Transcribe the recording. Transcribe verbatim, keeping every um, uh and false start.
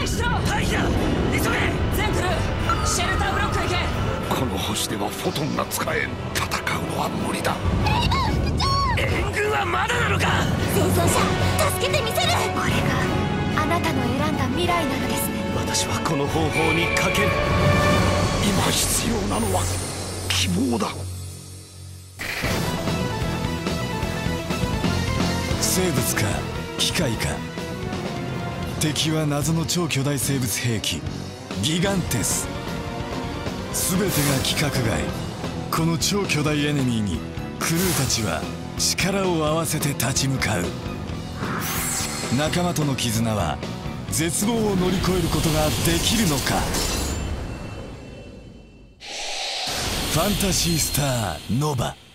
開始しろ。 退避だ。急げ。 全クルーシェルターブロックへ行け。 この星ではフォトンが使えん。戦うのは無理だ。 援軍はまだなのか。 戦争者助けてみせる。これがあなたの選んだ未来なのですね。 私はこの方法にかける。 今必要なのは希望だ。 生物か機械か。敵は謎の超巨大生物兵器ギガンテス。全てが規格外。この超巨大エネミーにクルーたちは力を合わせて立ち向かう。仲間との絆は絶望を乗り越えることができるのか。ファンタシースターノバ。